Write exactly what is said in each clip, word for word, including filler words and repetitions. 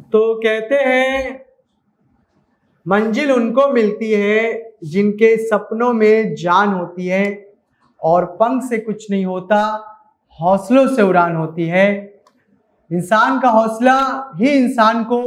तो कहते हैं मंजिल उनको मिलती है जिनके सपनों में जान होती है, और पंख से कुछ नहीं होता, हौसलों से उड़ान होती है। इंसान का हौसला ही इंसान को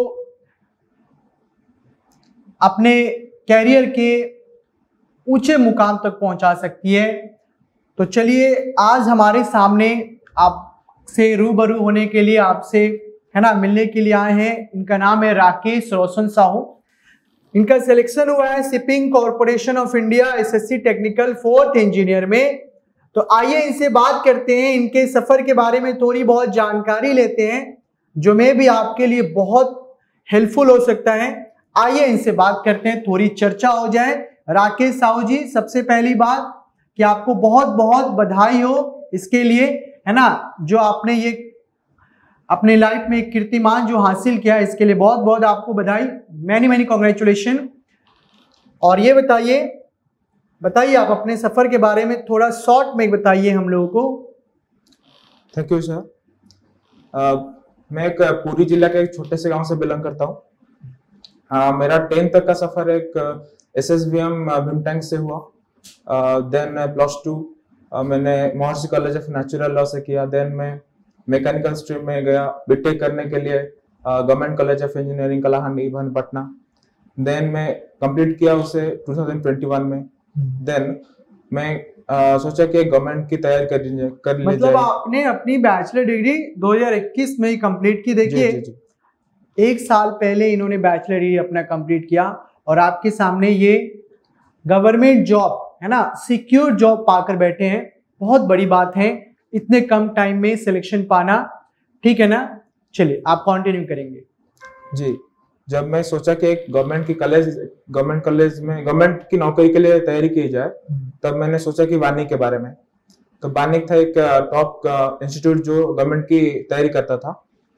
अपने कैरियर के ऊंचे मुकाम तक पहुंचा सकती है। तो चलिए, आज हमारे सामने आपसे रूबरू होने के लिए, आपसे है ना मिलने के लिए आए हैं। इनका नाम है राकेश रोशन साहू। इनका सिलेक्शन हुआ है shipping corporation of India SSC technical fourth engineer में। तो आइए इनसे बात करते हैं, इनके सफर के बारे में थोड़ी बहुत जानकारी लेते हैं, जो मैं भी आपके लिए बहुत हेल्पफुल हो सकता है। आइए इनसे बात करते हैं, थोड़ी चर्चा हो जाए। राकेश साहू जी, सबसे पहली बात कि आपको बहुत बहुत बधाई हो इसके लिए, है ना, जो आपने ये अपने लाइफ में एक कीर्तिमान जो हासिल किया, इसके लिए बहुत बहुत आपको बधाई, मैनी मैनी कॉन्ग्रेचुलेशन। और ये बताइए बताइए आप अपने सफर के बारे में थोड़ा शॉर्ट में बताइए हम लोगों को। Thank you sir. मैं एक पुरी जिला के एक छोटे से गांव से बिलोंग करता हूँ। uh, मेरा टेंथ तक का सफर एक S S B M Bhimtank से हुआ। देन प्लस टू मैंने महर्षि कॉलेज ऑफ नेचुरल लॉ से किया। देन मैं मैकेनिकल स्ट्रीम में गया बीटेक करने के लिए government college of engineering Kalahandi Bhawanipatna. Then मैं कंप्लीट किया उसे टू थाउजेंड ट्वेंटी वन में। देन मैं uh, सोचा कि गवर्नमेंट की तैयारी कर लीजिए कर ली मतलब आपने अपनी बैचलर डिग्री दो हज़ार इक्कीस में ही कंप्लीट की। देखिए, एक साल पहले इन्होंने बैचलर डिग्री अपना कंप्लीट किया और आपके सामने ये गवर्नमेंट जॉब, है ना, सिक्योर जॉब पाकर बैठे हैं। बहुत बड़ी बात है इतने कम टाइम में सिलेक्शन पाना, ठीक है ना। चलिए आप कंटिन्यू करेंगे जी। जब मैं सोचा कि एक गवर्नमेंट की कॉलेज गवर्नमेंट कॉलेज में गवर्नमेंट की नौकरी के लिए तैयारी की जाए, तब मैंने सोचा कि वानिक के बारे में। तो वानिक था एक टॉप इंस्टीट्यूट जो गवर्नमेंट की तैयारी करता था।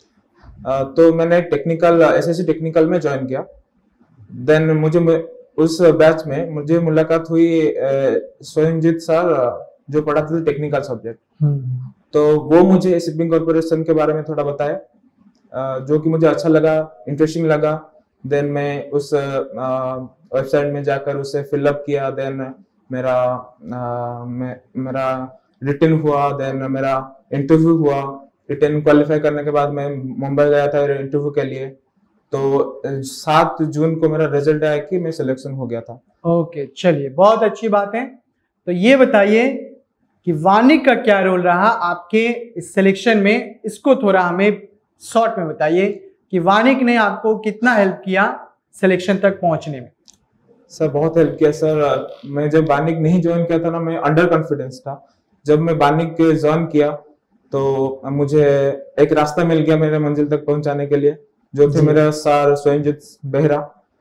तो मैंने टेक्निकल एसएससी टेक्निकल में ज्वाइन किया। देन मुझे उस बैच में मुझे मुलाकात हुई स्वयंजीत सर जो पढ़ाते थे टेक्निकल सब्जेक्ट। तो वो मुझे शिपिंग कॉर्पोरेशन के बारे में थोड़ा बताया, जो कि मुझे अच्छा लगा, इंटरेस्टिंग लगा। देन मैं उस वेबसाइट में जाकर उसे फिलअप किया। देन मेरा आ, मे, मेरा रिटन हुआ। देन मेरा इंटरव्यू हुआ। रिटन क्वालिफाई करने के बाद मैं मुंबई गया था इंटरव्यू के लिए। तो सात जून को मेरा रिजल्ट आया कि मैं सिलेक्शन हो गया था। ओके, चलिए बहुत अच्छी बात है। तो ये बताइए कि वानिक का क्या रोल रहा आपके इस सिलेक्शन में, इसको थोड़ा हमें शॉर्ट में बताइए कि वानिक ने आपको कितना हेल्प किया सिलेक्शन तक पहुंचने में। सर बहुत हेल्प किया सर। मैं जब वानिक नहीं ज्वाइन किया था ना, मैं अंडर कॉन्फिडेंस था। जब मैं वानिक ज्वाइन किया तो मुझे एक रास्ता मिल गया मेरे मंजिल तक पहुंचाने के लिए, जो थे मेरा सर स्वयंजीत बेहरा।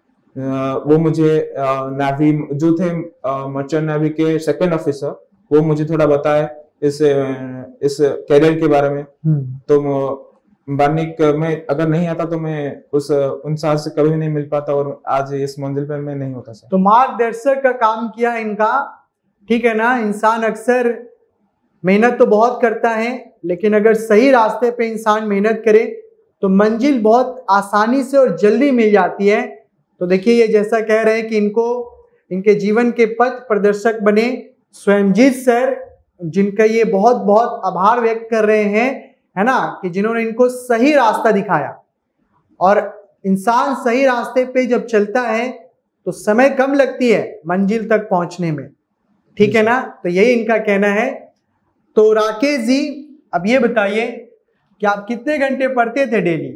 वो मुझे नेवी जो थे मर्चेंट नेवी के सेकंड ऑफिसर, वो मुझे थोड़ा बताया इस इस कैरियर के बारे में। तो वानिक में अगर नहीं आता तो मैं उस उन साल से कभी नहीं मिल पाता और आज इस मंजिल पर मैं नहीं होता सर। तो मार्गदर्शक का काम किया इनका, ठीक है ना। इंसान अक्सर मेहनत तो बहुत करता है, लेकिन अगर सही रास्ते पे इंसान मेहनत करे तो मंजिल बहुत आसानी से और जल्दी मिल जाती है। तो देखिए, ये जैसा कह रहे हैं कि इनको इनके जीवन के पथ प्रदर्शक बने स्वयंजीत सर, जिनका ये बहुत बहुत आभार व्यक्त कर रहे हैं, है ना, कि जिन्होंने इनको सही रास्ता दिखाया। और इंसान सही रास्ते पे जब चलता है तो समय कम लगती है मंजिल तक पहुंचने में, ठीक है ना। तो यही इनका कहना है। तो राकेश जी, अब ये बताइए कि आप कितने घंटे पढ़ते थे डेली?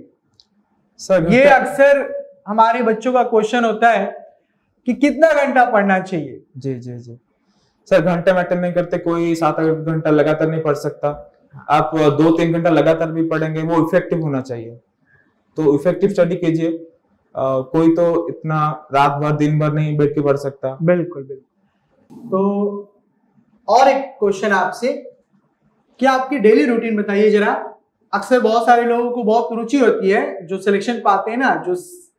सर ये अक्सर हमारे बच्चों का क्वेश्चन होता है कि कितना घंटा पढ़ना चाहिए। जी जी जी सर, घंटे मैटर नहीं करते। कोई सात आठ घंटा लगातार नहीं पढ़ सकता। आप दो तीन घंटा लगातार भी पढ़ेंगे, वो इफेक्टिव होना चाहिए। तो इफेक्टिव स्टडी कीजिए। कोई तो इतना रात भर दिन भर नहीं बैठ के पढ़ सकता। बिल्कुल बिल्कुल। तो और एक क्वेश्चन आपसे, क्या आपकी डेली रूटीन बताइए जरा। अक्सर बहुत सारे लोगों को बहुत रुचि होती है, जो सिलेक्शन पाते हैं ना, जो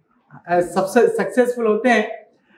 सबसे सक्सेसफुल होते हैं,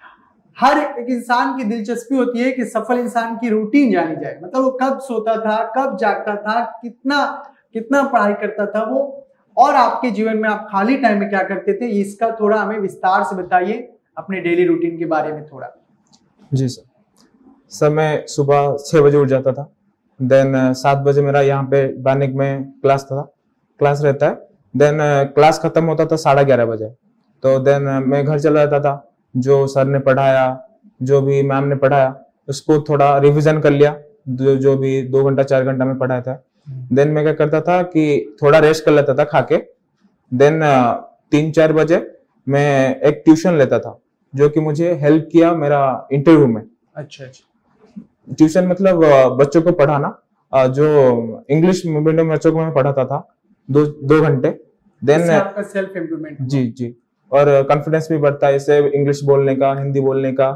हर एक इंसान की दिलचस्पी होती है कि सफल इंसान की रूटीन जानी जाए। मतलब वो कब सोता था, कब जागता था, कितना कितना पढ़ाई करता था वो, और आपके जीवन में आप खाली टाइम में क्या करते थे, इसका थोड़ा हमें विस्तार से बताइए, अपने डेली रूटीन के बारे में थोड़ा। जी सर सर मैं सुबह छः बजे उठ जाता था। देन सात बजे मेरा यहाँ पे बानिक में क्लास था क्लास रहता है। देन क्लास खत्म होता था साढ़े ग्यारह बजे। तो देन मैं घर चला जाता था, जो सर ने पढ़ाया, जो भी मैम ने पढ़ाया उसको थोड़ा रिवीजन कर लिया, जो, जो भी दो घंटा चार घंटा में पढ़ाया था। देन मैं क्या करता था कि थोड़ा रेस्ट कर लेता था खा के। देन तीन चार बजे मैं एक ट्यूशन लेता था, जो कि मुझे हेल्प किया मेरा इंटरव्यू में। अच्छा अच्छा। ट्यूशन मतलब बच्चों को पढ़ाना, जो इंग्लिश मीडियम बच्चों को मैं पढ़ाता था दो दो घंटे। देन आपका सेल्फ इम्प्रूवमेंट। जी जी, और कॉन्फिडेंस भी बढ़ता है इससे, इंग्लिश बोलने का, हिंदी बोलने का।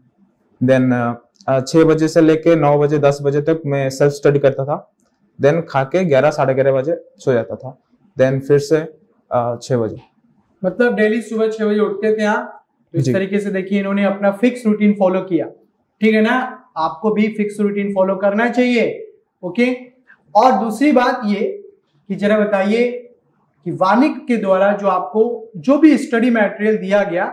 देन छह बजे से लेके नौ बजे दस बजे तक मैं सेल्फ स्टडी करता था। देन खा के ग्यारह साढ़े ग्यारह बजे सो जाता था। देन फिर से छह बजे, मतलब डेली सुबह छह बजे उठते थे आप। तो इस तरीके से देखिए इन्होंने अपना फिक्स रूटीन फॉलो किया, ठीक है ना। आपको भी फिक्स रूटीन फॉलो करना चाहिए, ओके। और दूसरी बात ये कि जरा बताइए कि वानिक के द्वारा जो आपको जो भी स्टडी मटेरियल दिया गया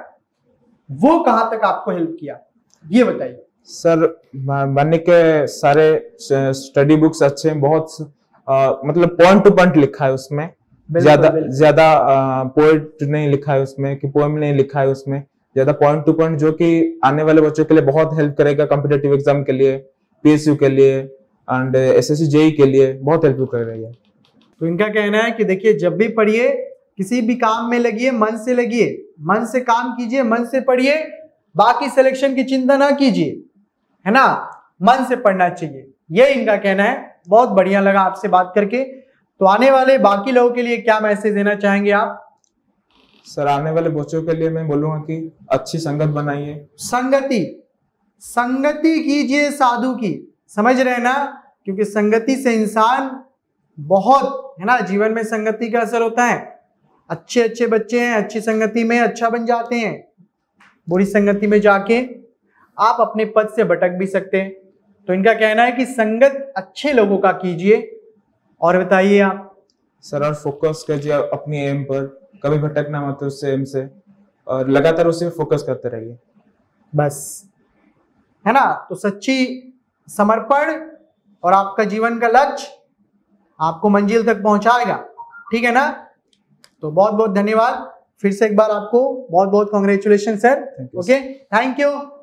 वो कहां तक आपको हेल्प किया, ये बताइए। सर वानिक के सारे स्टडी बुक्स अच्छे हैं, बहुत आ, मतलब पॉइंट टू पॉइंट लिखा है उसमें। ज्यादा ज्यादा पोएट नहीं लिखा है उसमें, कि पोएम नहीं लिखा है उसमें, ज्यादा पॉइंट टू पॉइंट, जो कि आने वाले बच्चों के लिए बहुत हेल्प करेगा, कॉम्पिटिटिव एग्जाम के लिए, पीएसयू के लिए एंड एसएससी जेई के लिए बहुत हेल्प कर रही है। तो इनका कहना है कि देखिए जब भी पढ़िए, किसी भी काम में लगिए, मन से लगिए, मन से काम कीजिए, मन से पढ़िए, बाकी सिलेक्शन की चिंता ना कीजिए, है ना। मन से पढ़ना चाहिए, ये इनका कहना है। बहुत बढ़िया लगा आपसे बात करके। तो आने वाले बाकी लोगों के लिए क्या मैसेज देना चाहेंगे आप? सर आने वाले बच्चों के लिए मैं बोलूंगा कि अच्छी संगत बनाइए। संगति संगति कीजिए साधु की, समझ रहे ना, क्योंकि संगति से इंसान बहुत, है ना, जीवन में संगति का असर होता है। अच्छे अच्छे बच्चे हैं, अच्छी संगति में अच्छा बन जाते हैं, बुरी संगति में जाके आप अपने पद से भटक भी सकते हैं। तो इनका कहना है कि संगत अच्छे लोगों का कीजिए। और बताइए आप। सर और फोकस कीजिए अपनी एम पर, कभी भटकना मत उस एम से, और लगातार उसे फोकस करते रहिए, बस, है ना। तो सच्ची समर्पण और आपका जीवन का लक्ष्य आपको मंजिल तक पहुंचाएगा, ठीक है ना। तो बहुत बहुत धन्यवाद फिर से एक बार आपको, बहुत बहुत congratulation sir, okay, thank you.